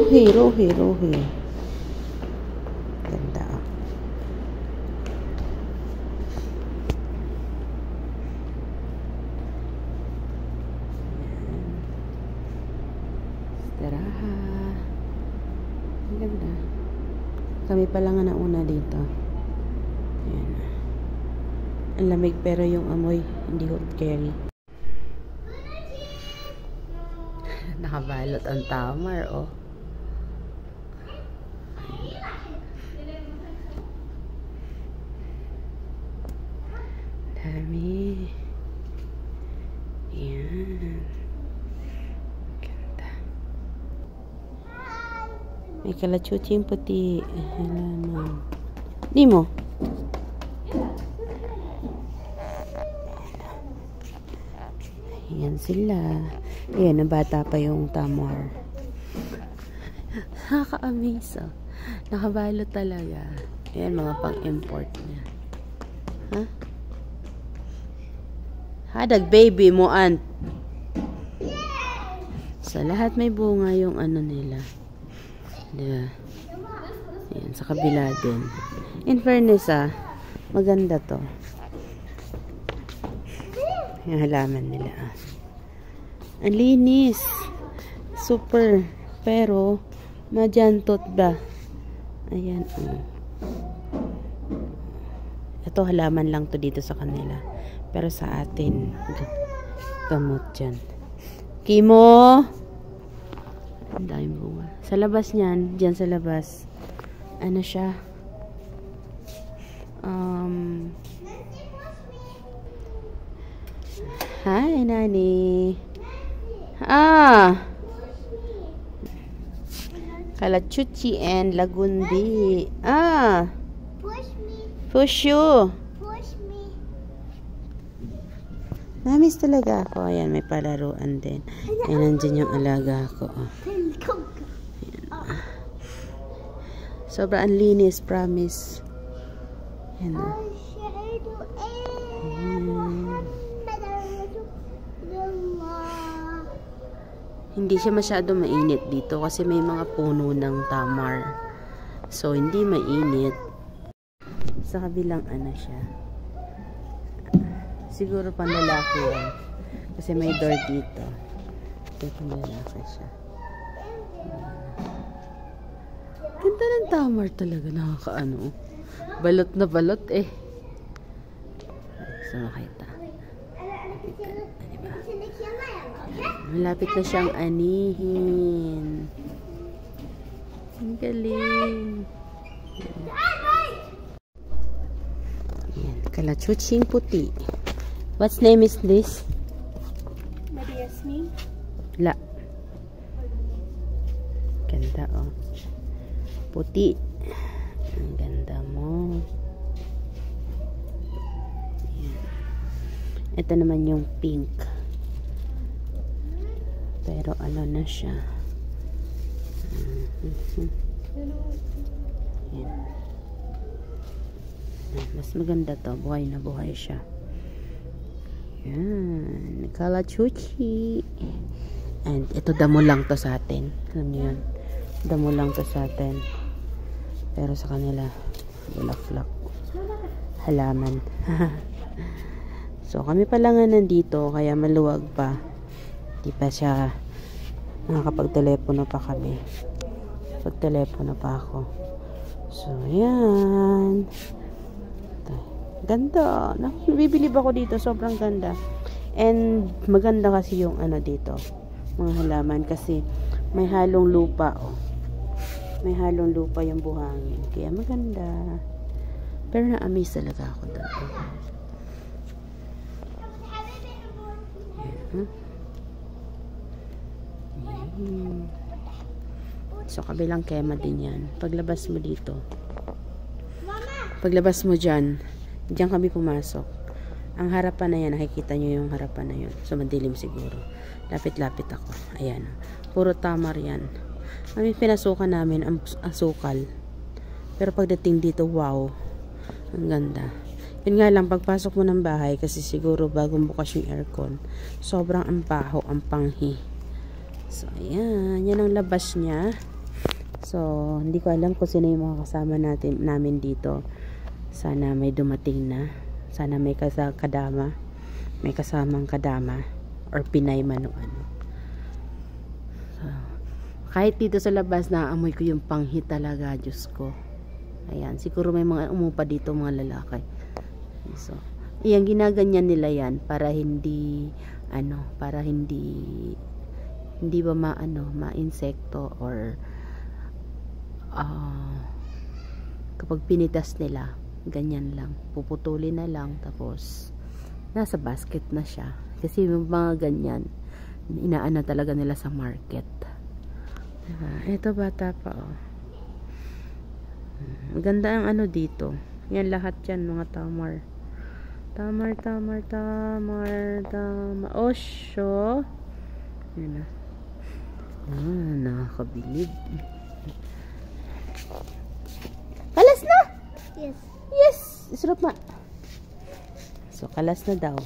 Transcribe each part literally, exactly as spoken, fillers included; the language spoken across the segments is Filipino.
Rohi, Rohi, Rohi. Ganda. Istiraha. Ang ganda. Kami pa lang ang nauna dito. Ayan. Ang lamig pero yung amoy hindi hot carry. Nakabalot ang tamar, oh. Dami. Ayan. Ganda. May kalachuching puti. Halaman. Di mo? Ayan sila. Ayan, na bata pa yung tamar. Nakaka-amaze, oh. Nakabalot talaga. Ayan, mga pang-import niya. Ha? Huh? Hadag baby mo, aunt. Sa lahat may bunga yung ano nila. Diba? Ayan, sa kabila din. In fairness, ah, maganda to. Yung halaman nila, ah. Ang linis. Super. Pero, madyantot ba? Ayan, oh. Ito, halaman lang to dito sa kanila. Pero sa atin, gamot dyan. Kimo! Ang daming bunga. Sa labas niyan, dyan sa labas, ano siya? Um, Hi, Nani. Ah! Kalachuchi and lagundi. Ah! Push me. Push you. Push me. Namiss talaga ako. Ayan, may palaruan din. Ayan, nandyan yung alaga ko. Ayan. Sobrang linis, promise. Ayan na. Hindi siya masyado mainit dito kasi may mga puno ng tamar. So, hindi mainit. Sa kabilang ano siya. Siguro panlalaki yan. Kasi may door dito. Kaya panlalaki siya. Ganda ng tamar talaga. Nakakaano. Balot na balot eh. So, makita. Diba? Malapit na siyang anihin. Ang galing. Ayan, kalachuching puti. What's name is this? Yasmin. La. Ganda, oh. Puti. Ang ganda mo. Ayan. Ito naman yung pink. Pero ano na siya. Mm-hmm. Ayan. Mas maganda to. Buhay na buhay siya. Ayan. Kalachuchi. And ito damo lang to sa atin. Alam niyo yun? Damo lang to sa atin. Pero sa kanila, bulaklak. Halaman. So, kami pa lang nga nandito. Kaya maluwag pa. Di pa siya nakakapag-telepono pa kami. Pag-telepono pa ako. So, yan. Ganda. Nabibilib ako dito. Sobrang ganda. And, maganda kasi yung ano dito. Mga halaman. Kasi, may halong lupa. Oh. May halong lupa yung buhangin. Kaya maganda. Pero na-amaze talaga ako doon. Huh? Hmm. So, kabilang kema din yan. Paglabas mo dito. Paglabas mo dyan, dyan kami pumasok. Ang harapan na yan, nakikita nyo yung harapan na yun. So, madilim siguro. Lapit-lapit ako. Ayan. Puro tamar yan. Kami pinasukan namin ang asukal. Pero pagdating dito, wow. Ang ganda. Yun nga lang, pagpasok mo ng bahay, kasi siguro bagong bukas yung aircon, sobrang ampaho, ang panghi. So, ayan. Yan ang labas niya. So, hindi ko alam kung sino yung mga kasama natin, namin dito. Sana may dumating na. Sana may kasa kadama. May kasamang kadama. Or Pinay man o ano. So, kahit dito sa labas, naamoy ko yung panghi talaga. Diyos ko. Ayan. Siguro may mga umupa dito mga lalaki. So, iyan, ginaganyan nila yan para hindi, ano, para hindi, hindi ba maano, ma-insekto or Uh, kapag pinitas nila, ganyan lang, puputulin na lang, tapos nasa basket na siya, kasi yung mga ganyan inaana talaga nila sa market. Diba? Ito bata pa, oh. Maganda ang ano dito, yan lahat yan mga tamar tamar tamar tamar tamar osyo, yan na. Ah, nakakabilib. Kalas na! Yes. Yes! Sarap ma. So, kalas na daw.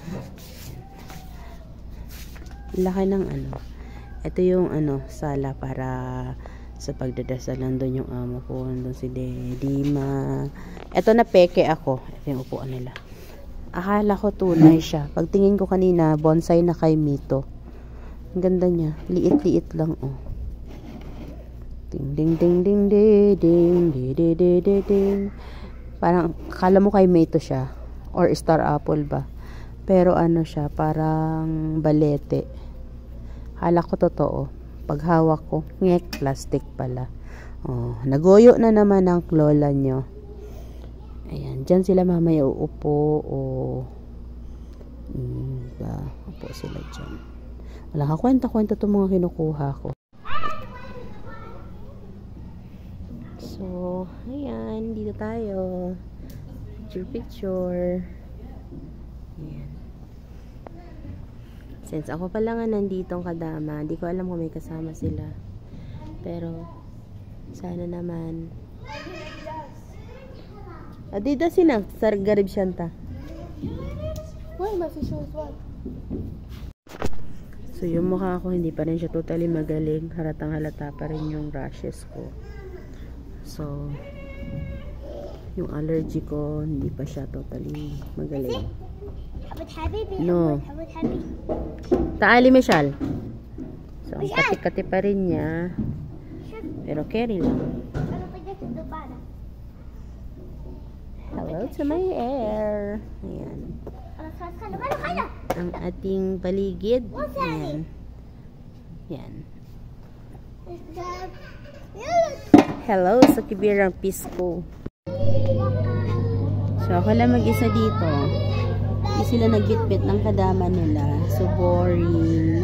Laki ng ano. Ito yung ano, sala para sa pagdadasal. Nandun yung amo ko. Nandun si Dima. Ito na peke ako. Ito yung upuan nila. Akala ko tunay siya. Pagtingin ko kanina, bonsai na kay Mito. Ang ganda niya. Liit-liit lang, oh. Ding ding ding ding ding ding ding ding ding ding ding. Parang akala mo kay Mito siya or star apple ba, pero ano siya, parang balete. Akala ko totoo, pag hawak ko ngek, plastic pala. Oh, nagoyo na naman ang lola nyo. Ayan, dyan sila mamaya uupo o hmm, ba, upo sila dyan. Wala ka kwenta-kwenta itong mga kinukuha ko. So, ayan, dito tayo. Picture, picture. Ayan. Since ako pa lang nandito ang kadama, hindi ko alam kung may kasama sila. Pero, sana naman. Adidas sina, sa garib siyanta. Why my fish was what? So, yung mukha ko, hindi pa rin siya totally magaling. Halatang halata pa rin yung rashes ko. So, yung allergy ko, hindi pa siya totally magaling. No. Taali, Michelle. So, ang kati-kati pa rin niya. Pero carry lang. Hello to my hair. Ayan. Ang ating paligid. Ayan. Ayan. Hello sa kibirang Pisco. So, ako lang mag-isa dito. Hindi sila nagbitbit ng kadama nila. So, boring.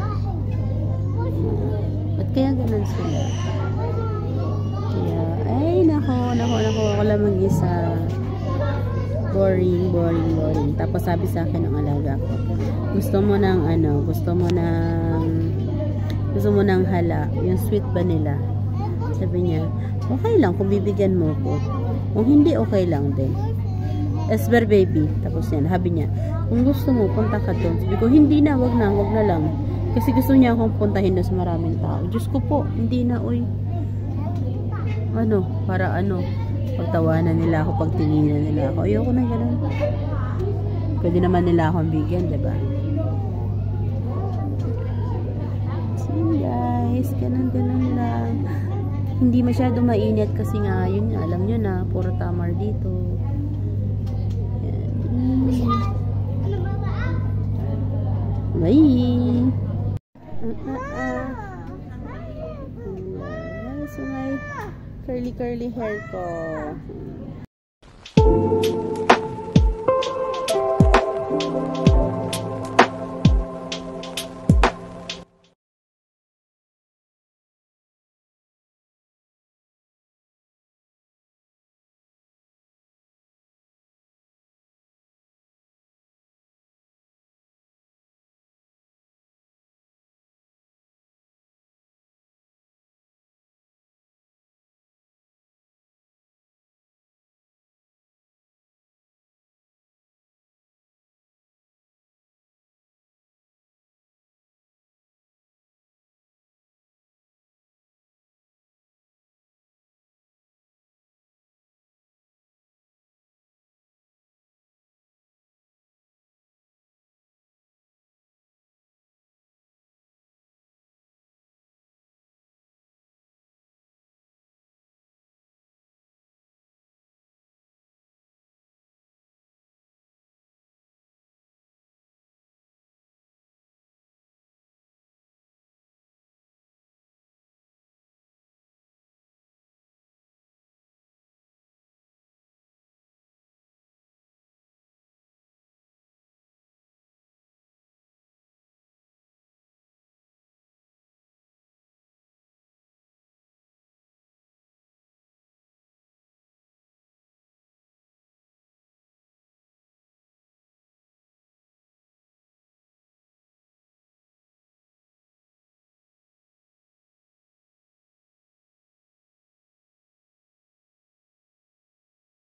Ba't kaya ganun sila? Kaya, ay, nako, nako, nako. Ako lang mag-isa. Boring, boring, boring. Tapos sabi sa akin ng alaga ko, gusto mo ng ano, gusto mo ng, gusto mo ng hala. Yung sweet ba nila? Sabi niya, okay lang kung bibigyan mo ko. Kung hindi, okay lang din. Esber baby. Tapos yan, sabi niya, kung gusto mo, punta ka doon. Sabi ko, hindi na, wag na, wag na lang. Kasi gusto niya akong puntahin doon sa maraming tao. Diyos ko po, hindi na, oy. Ano, para ano, pagtawanan nila ako, pagtinginan nila ako. Ayoko na gano'n. Pwede naman nila akong bigyan, diba? So, guys, ganun-ganun lang. Hindi masyado mainit kasi nga, yun nga, alam nyo na, puro tamar dito. Yan. Bye! Uh, uh, uh. So, my curly curly hair ko.